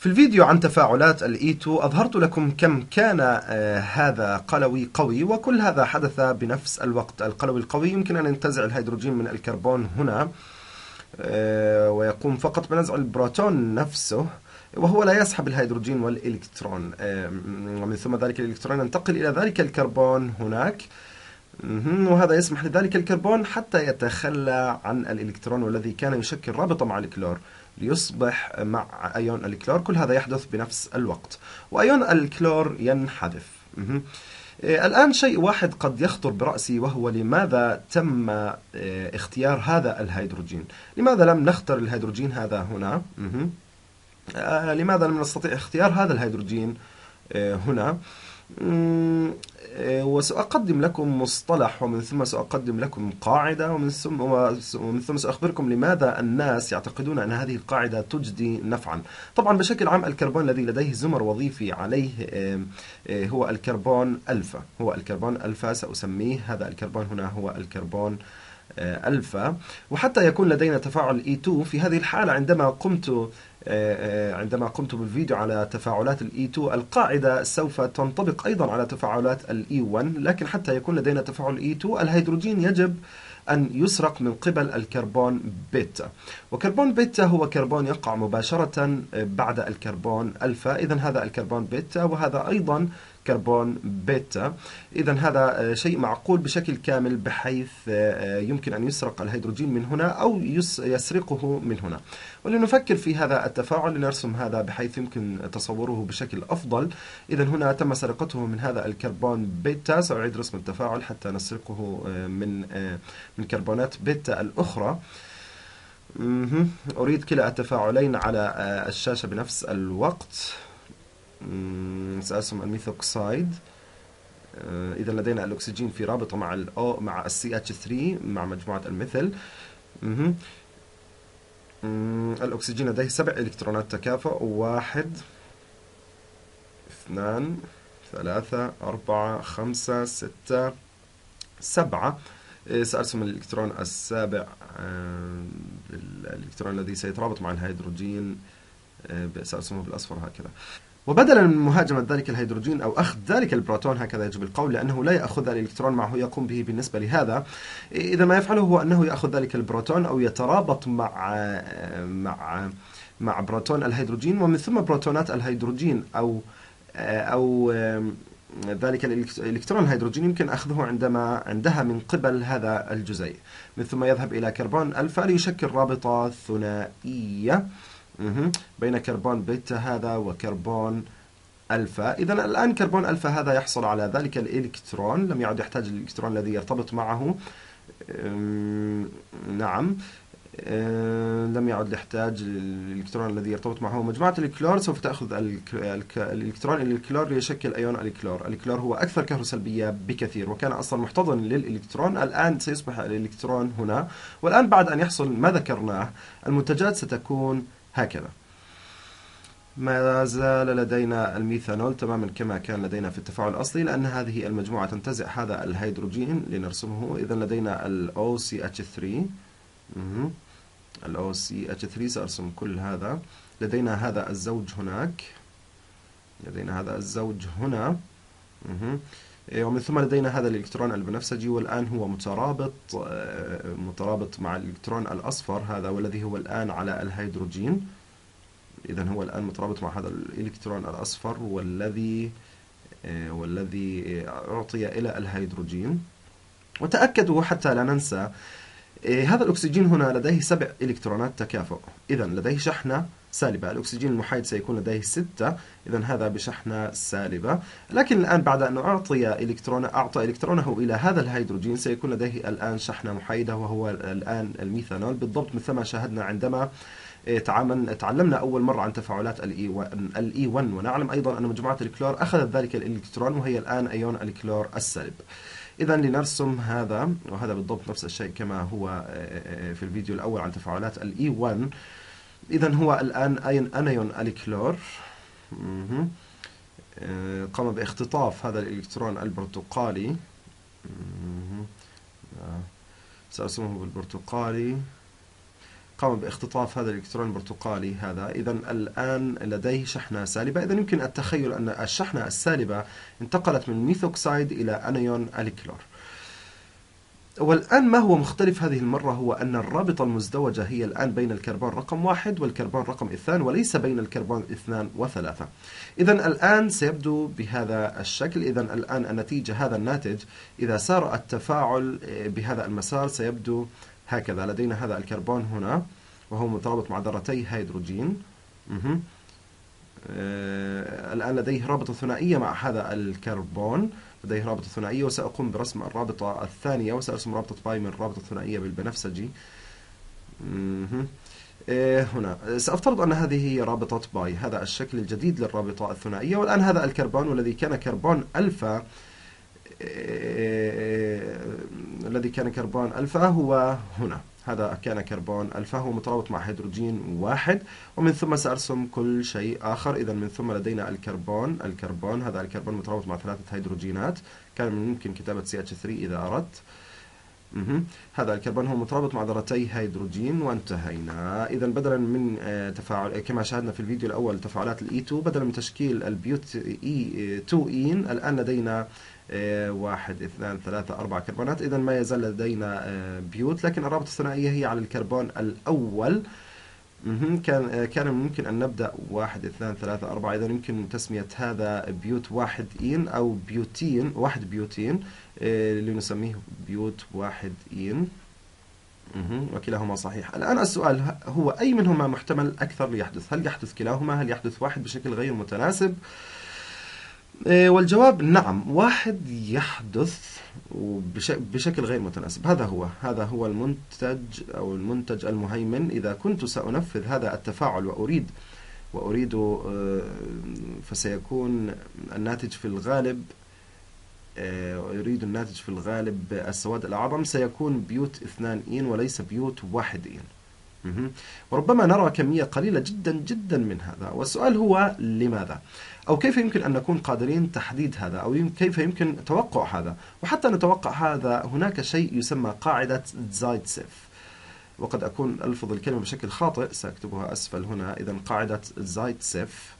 في الفيديو عن تفاعلات ال E2 أظهرت لكم كم كان هذا قلوي قوي، وكل هذا حدث بنفس الوقت. القلوي القوي يمكن أن ينتزع الهيدروجين من الكربون هنا ويقوم فقط بنزع البروتون نفسه، وهو لا يسحب الهيدروجين والإلكترون، ومن ثم ذلك الإلكترون ينتقل إلى ذلك الكربون هناك، وهذا يسمح لذلك الكربون حتى يتخلى عن الإلكترون والذي كان يشكل رابطة مع الكلور ليصبح مع أيون الكلور. كل هذا يحدث بنفس الوقت، وأيون الكلور ينحذف. الآن شيء واحد قد يخطر برأسي، وهو لماذا تم اختيار هذا الهيدروجين؟ لماذا لم نختر الهيدروجين هذا هنا؟ لماذا لم نستطيع اختيار هذا الهيدروجين هنا؟ وسأقدم لكم مصطلح، ومن ثم سأقدم لكم قاعدة، ومن ثم سأخبركم لماذا الناس يعتقدون أن هذه القاعدة تجدي نفعا. طبعا بشكل عام الكربون الذي لديه زمر وظيفي عليه هو الكربون ألفا، هو الكربون ألفا. سأسميه هذا الكربون هنا هو الكربون ألفا. وحتى يكون لدينا تفاعل E2 في هذه الحالة، عندما قمت بالفيديو على تفاعلات ال E2 القاعدة سوف تنطبق أيضا على تفاعلات ال E1، لكن حتى يكون لدينا تفاعل E2 الهيدروجين يجب أن يسرق من قبل الكربون بيتا، وكربون بيتا هو كربون يقع مباشرة بعد الكربون ألفا. إذن هذا الكربون بيتا، وهذا أيضا كربون بيتا. إذا هذا شيء معقول بشكل كامل، بحيث يمكن أن يسرق الهيدروجين من هنا أو يسرقه من هنا. ولنفكر في هذا التفاعل لنرسم هذا بحيث يمكن تصوره بشكل أفضل. إذا هنا تم سرقته من هذا الكربون بيتا. سأعيد رسم التفاعل حتى نسرقه من كربونات بيتا الأخرى. أريد كلا التفاعلين على الشاشة بنفس الوقت. سأرسم الميثوكسيد. إذا لدينا الأكسجين في رابطة مع ال CH3 مع مجموعة الميثيل. الأكسجين لديه 7 إلكترونات تكافؤ: 1 2 3 4 5 6 7. سأرسم الإلكترون السابع، الإلكترون الذي سيترابط مع الهيدروجين، سأرسمه بالأصفر هكذا. وبدلا من مهاجمة ذلك الهيدروجين أو أخذ ذلك البروتون، هكذا يجب القول، لأنه لا يأخذ الإلكترون معه، يقوم به بالنسبة لهذا. إذا ما يفعله هو أنه يأخذ ذلك البروتون أو يترابط مع بروتون الهيدروجين، ومن ثم بروتونات الهيدروجين أو ذلك الإلكترون الهيدروجين يمكن أخذه عندها من قبل هذا الجزيء، من ثم يذهب إلى كربون ألفا ليشكل رابطة ثنائية بين كربون بيتا هذا وكربون ألفا. إذا الآن كربون ألفا هذا يحصل على ذلك الإلكترون، لم يعد يحتاج الإلكترون الذي يرتبط معه. نعم، لم يعد يحتاج الإلكترون الذي يرتبط معه. مجموعة الكلور سوف تأخذ الإلكترون إلى الكلور ليشكل أيون الكلور. الكلور هو أكثر كهروسلبية بكثير، وكان أصلا محتضن للإلكترون. الآن سيصبح الإلكترون هنا، والآن بعد أن يحصل ما ذكرناه المنتجات ستكون هكذا. ما زال لدينا الميثانول تماما كما كان لدينا في التفاعل الأصلي، لأن هذه المجموعة تنتزع هذا الهيدروجين لنرسمه. إذا لدينا ال OCH3، ال OCH3 سأرسم كل هذا. لدينا هذا الزوج هناك، لدينا هذا الزوج هنا، ومن ثم لدينا هذا الإلكترون البنفسجي، والآن هو مترابط مع الإلكترون الأصفر هذا، والذي هو الآن على الهيدروجين. إذا هو الآن مترابط مع هذا الإلكترون الأصفر والذي أعطي إلى الهيدروجين. وتأكدوا حتى لا ننسى، هذا الأكسجين هنا لديه 7 إلكترونات تكافؤ، إذا لديه شحنة سالبة. الأكسجين المحايد سيكون لديه 6، إذا هذا بشحنة سالبة. لكن الآن بعد أن أعطى إلكترونه إلى هذا الهيدروجين سيكون لديه الآن شحنة محايدة، وهو الآن الميثانول بالضبط مثل ما شاهدنا عندما تعلمنا أول مرة عن تفاعلات ال E1. ونعلم أيضا أن مجموعة الكلور أخذت ذلك الإلكترون، وهي الآن أيون الكلور السالب. إذا لنرسم هذا، وهذا بالضبط نفس الشيء كما هو في الفيديو الأول عن تفاعلات ال E1. إذا هو الآن أنيون الكلور قام باختطاف هذا الإلكترون البرتقالي. سأرسمه بالبرتقالي. قام باختطاف هذا الإلكترون البرتقالي هذا، إذا الآن لديه شحنة سالبة. إذا يمكن التخيل أن الشحنة السالبة انتقلت من ميثوكسيد إلى أنيون الكلور. والآن ما هو مختلف هذه المرة هو أن الرابطة المزدوجة هي الآن بين الكربون رقم 1 والكربون رقم 2 وليس بين الكربون 2 و3. إذا الآن سيبدو بهذا الشكل. إذا الآن النتيجة هذا الناتج إذا سار التفاعل بهذا المسار سيبدو هكذا. لدينا هذا الكربون هنا وهو مترابط مع ذرتي هيدروجين. الآن لديه رابطة ثنائية مع هذا الكربون، لديه رابطة ثنائية، وسأقوم برسم الرابطة الثانية وسأرسم رابطة باي من الرابطة الثنائية بالبنفسجي. هنا سأفترض أن هذه هي رابطة باي، هذا الشكل الجديد للرابطة الثنائية. والآن هذا الكربون والذي كان كربون ألفا، الذي كان كربون ألفا هو هنا، هذا كان كربون ألفا، هو مترابط مع هيدروجين 1، ومن ثم سأرسم كل شيء آخر. إذا من ثم لدينا الكربون هذا الكربون مترابط مع 3 هيدروجينات، كان من الممكن كتابة CH3 إذا أردت. هذا الكربون هو مترابط مع ذرتي هيدروجين، وانتهينا. إذا بدلا من تفاعل كما شاهدنا في الفيديو الأول تفاعلات الE2، بدلا من تشكيل البيوت E2 إين، الآن لدينا 1 2 3 4 كربونات. إذا ما يزال لدينا بيوت، لكن الرابطة الثنائية هي على الكربون الأول. كان ممكن أن نبدأ 1 2 3 4. إذا يمكن تسمية هذا بيوت 1 إين أو بيوتين، 1 بيوتين، لنسميه بيوت 1 إين. وكلاهما صحيح. الآن السؤال هو أي منهما محتمل أكثر ليحدث؟ هل يحدث كلاهما؟ هل يحدث واحد بشكل غير متناسب؟ والجواب نعم، واحد يحدث بشكل غير متناسب. هذا هو المنتج المهيمن. إذا كنت سأنفذ هذا التفاعل وأريد فسيكون الناتج في الغالب، السواد الأعظم سيكون بيوت 2 إين وليس بيوت 1 إين. وربما نرى كمية قليلة جدا جدا من هذا. والسؤال هو لماذا؟ أو كيف يمكن أن نكون قادرين تحديد هذا؟ أو كيف يمكن توقع هذا؟ وحتى نتوقع هذا هناك شيء يسمى قاعدة زايتسيف، وقد أكون ألفظ الكلمة بشكل خاطئ، سأكتبها أسفل هنا. إذا قاعدة زايتسيف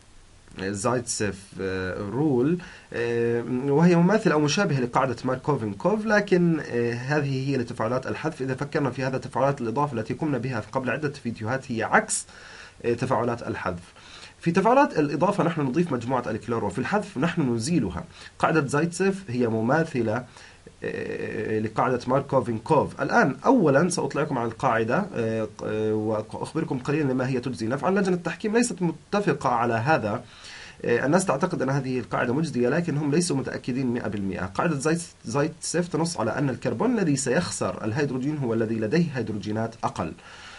رول، وهي مماثلة أو مشابهة لقاعدة ماركوفنكوف، لكن هذه هي لتفاعلات الحذف. إذا فكرنا في هذا تفاعلات الإضافة التي قمنا بها قبل عدة فيديوهات هي عكس تفاعلات الحذف. في تفاعلات الإضافة نحن نضيف مجموعة الكلور، وفي الحذف نحن نزيلها. قاعدة زايتسيف هي مماثلة لقاعدة ماركوفنكوف. الآن أولا سأطلعكم على القاعدة وأخبركم قليلا لما هي تجزي نفعا. لجنة التحكيم ليست متفقة على هذا. الناس تعتقد أن هذه القاعدة مجدية، لكن هم ليسوا متأكدين 100%. قاعدة زايتسيف تنص على أن الكربون الذي سيخسر الهيدروجين هو الذي لديه هيدروجينات أقل.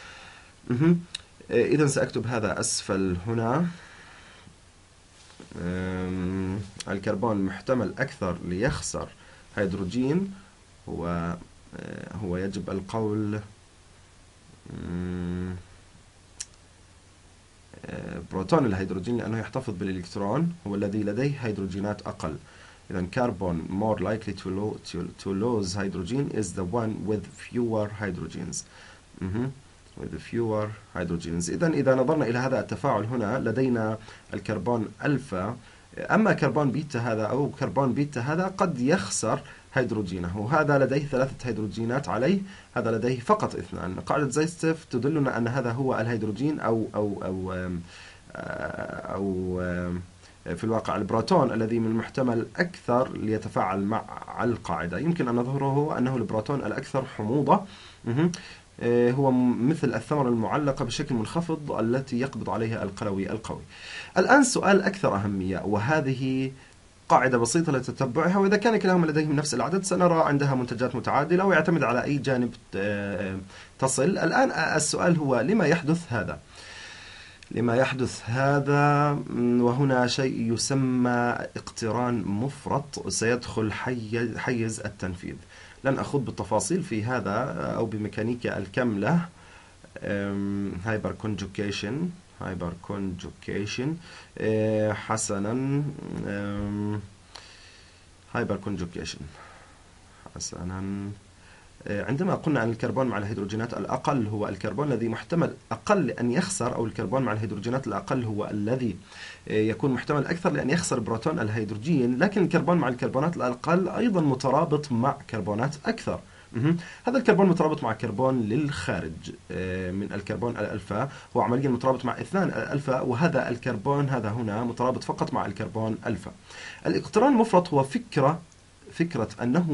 إذا سأكتب هذا أسفل هنا. الكربون محتمل أكثر ليخسر هيدروجين هو يجب القول بروتون الهيدروجين، لأنه يحتفظ بالإلكترون، هو الذي لديه هيدروجينات أقل. إذا carbon more likely to lose hydrogen is the one with fewer hydrogens. with fewer hydrogens. إذا نظرنا إلى هذا التفاعل هنا لدينا الكربون ألفا، أما كربون بيتا هذا أو كربون بيتا هذا قد يخسر هيدروجينه، هذا لديه 3 هيدروجينات عليه، هذا لديه فقط 2. قاعدة زايتسيف تدلنا أن هذا هو الهيدروجين أو في الواقع البروتون الذي من المحتمل أكثر ليتفاعل مع القاعدة. يمكن أن نظهره أنه البروتون الأكثر حموضة، هو مثل الثمرة المعلقة بشكل منخفض التي يقبض عليها القلوي القوي. الآن سؤال أكثر أهمية، وهذه قاعدة بسيطة لتتبعها، وإذا كان كلاهما لديهم نفس العدد سنرى عندها منتجات متعادلة ويعتمد على أي جانب تصل. الآن السؤال هو لما يحدث هذا؟ وهنا شيء يسمى اقتران مفرط سيدخل حيز التنفيذ. لن أخوض بالتفاصيل في هذا أو بميكانيكا الكملة. هايبر كونجوكيشن حسنا. هايبر كونجوكيشن حسنا. عندما قلنا عن الكربون مع الهيدروجينات الأقل هو الكربون الذي محتمل أقل أن يخسر، أو الكربون مع الهيدروجينات الأقل هو الذي يكون محتمل أكثر لأن يخسر بروتون الهيدروجين، لكن الكربون مع الكربونات الأقل أيضا مترابط مع كربونات أكثر. هذا الكربون مترابط مع كربون للخارج من الكربون الألفا، هو عمليا مترابط مع اثنان الألفا، وهذا الكربون هذا هنا مترابط فقط مع الكربون ألفا. الاقتران المفرط هو فكرة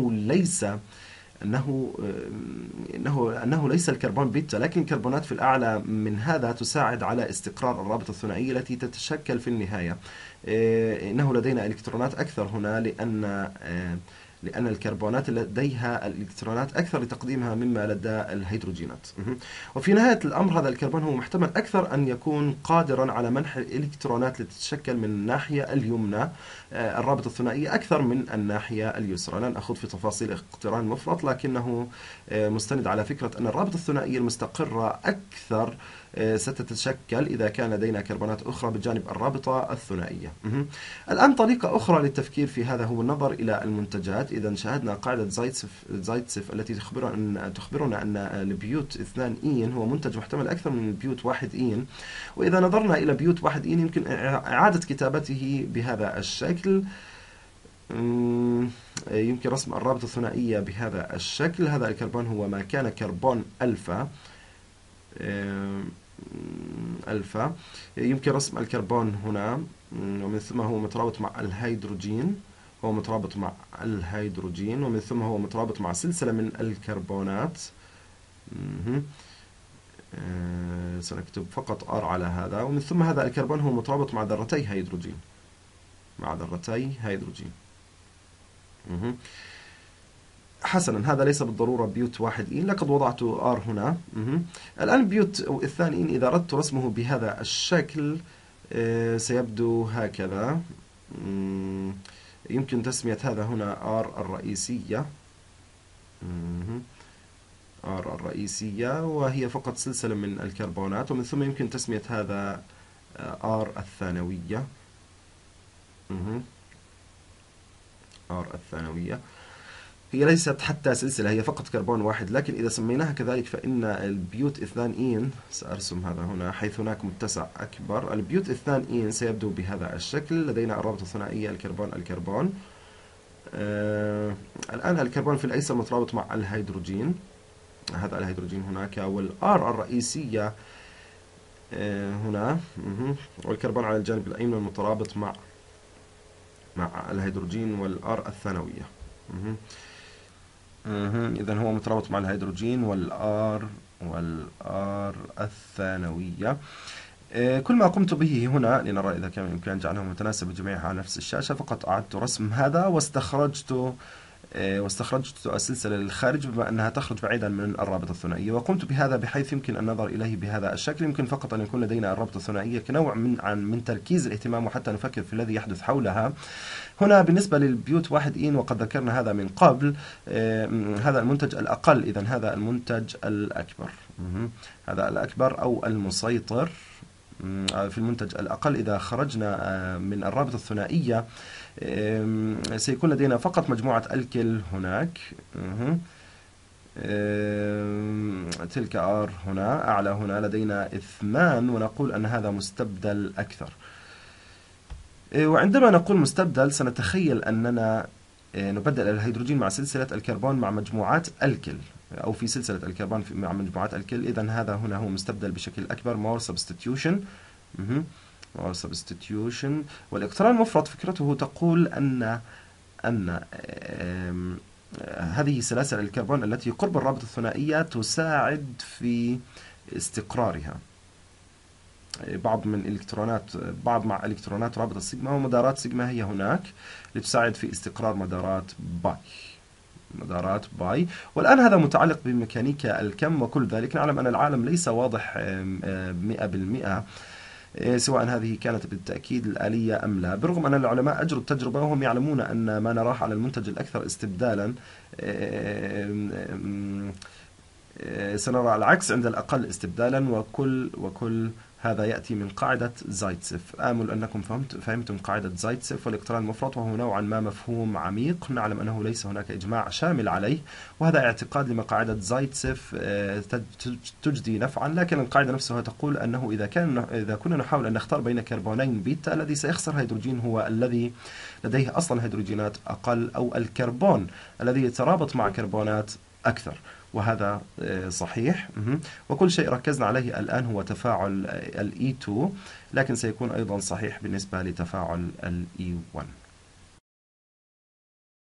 أنه ليس الكربون بيتا، لكن الكربونات في الأعلى من هذا تساعد على استقرار الرابطة الثنائية التي تتشكل في النهاية. إنه لدينا إلكترونات أكثر هنا لأن الكربونات لديها الإلكترونات أكثر لتقديمها مما لدى الهيدروجينات. وفي نهاية الأمر هذا الكربون هو محتمل أكثر أن يكون قادرا على منح الإلكترونات لتتشكل من الناحية اليمنى الرابطة الثنائية أكثر من الناحية اليسرى. لن أخوض في تفاصيل اقتران مفرط، لكنه مستند على فكرة أن الرابطة الثنائية المستقرة أكثر ستتشكل إذا كان لدينا كربونات أخرى بجانب الرابطة الثنائية. الآن طريقة أخرى للتفكير في هذا هو النظر إلى المنتجات. إذا شاهدنا قاعدة زايتسيف التي تخبرنا أن البيوت 2 إين هو منتج محتمل أكثر من البيوت 1 إين، وإذا نظرنا إلى بيوت 1 إين يمكن إعادة كتابته بهذا الشكل. يمكن رسم الرابطة الثنائية بهذا الشكل. هذا الكربون هو ما كان كربون ألفا. يمكن رسم الكربون هنا، ومن ثم هو مترابط مع الهيدروجين، ومن ثم هو مترابط مع سلسلة من الكربونات. سنكتب فقط R على هذا. ومن ثم هذا الكربون هو مترابط مع ذرتي هيدروجين. حسنا، هذا ليس بالضرورة بيوت 1 إين، لقد وضعت R هنا. الآن بيوت 2 إين إذا أردت رسمه بهذا الشكل سيبدو هكذا. يمكن تسمية هذا هنا R الرئيسية، وهي فقط سلسلة من الكربونات. ومن ثم يمكن تسمية هذا R الثانوية. هي ليست حتى سلسلة، هي فقط كربون واحد، لكن إذا سميناها كذلك فإن البيوت 2 إين، سأرسم هذا هنا حيث هناك متسع أكبر، البيوت 2 إين سيبدو بهذا الشكل. لدينا الرابطة الثنائية الكربون. الآن الكربون في الأيسر مترابط مع الهيدروجين، هذا الهيدروجين هناك، والآر الرئيسية هنا، والكربون على الجانب الأيمن مترابط مع الهيدروجين والآر الثانوية. إذا هو مترابط مع الهيدروجين والآر الثانوية. كل ما قمت به هنا لنرى إذا كان يمكن أن جعله متناسب جميعها على نفس الشاشة، فقط أعدت رسم هذا واستخرجت السلسلة للخارج بما أنها تخرج بعيدا من الرابطة الثنائية، وقمت بهذا بحيث يمكن النظر إليه بهذا الشكل. يمكن فقط أن يكون لدينا الرابطة الثنائية كنوع من تركيز الاهتمام وحتى نفكر في الذي يحدث حولها. هنا بالنسبة للبيوت 1 إين، وقد ذكرنا هذا من قبل، هذا المنتج الأقل، إذا هذا المنتج الأكبر، هذا الأكبر أو المسيطر في المنتج الأقل. إذا خرجنا من الرابطة الثنائية سيكون لدينا فقط مجموعة الكل هناك. تلك R هنا أعلى، هنا لدينا 2، ونقول أن هذا مستبدل أكثر. وعندما نقول مستبدل سنتخيل أننا نبدل الهيدروجين مع سلسلة الكربون مع مجموعات الكل، أو في سلسلة الكربون مع مجموعات الكل. إذن هذا هنا هو مستبدل بشكل أكبر، more substitution. والاقتران المفرط فكرته تقول أن هذه سلاسل الكربون التي قرب الرابطة الثنائية تساعد في استقرارها. بعض مع الكترونات رابطة سيجما، ومدارات سيجما هي هناك لتساعد في استقرار مدارات باي. والآن هذا متعلق بميكانيكا الكم وكل ذلك. نعلم أن العالم ليس واضح 100%، سواء هذه كانت بالتأكيد الآلية أم لا، بالرغم أن العلماء أجروا التجربة وهم يعلمون أن ما نراه على المنتج الأكثر استبدالا سنرى العكس عند الأقل استبدالا، وكل هذا يأتي من قاعدة زايتسيف. آمل أنكم فهمتم قاعدة زايتسيف. والإقتران المفرط وهو نوعا ما مفهوم عميق، نعلم أنه ليس هناك إجماع شامل عليه، وهذا اعتقاد لما قاعدة زايتسيف تجدي نفعا، لكن القاعدة نفسها تقول أنه إذا كنا نحاول أن نختار بين كربونين بيتا، الذي سيخسر هيدروجين هو الذي لديه أصلا هيدروجينات أقل، أو الكربون الذي يترابط مع كربونات أكثر، وهذا صحيح. وكل شيء ركزنا عليه الآن هو تفاعل ال E2، لكن سيكون أيضا صحيح بالنسبة لتفاعل ال E1.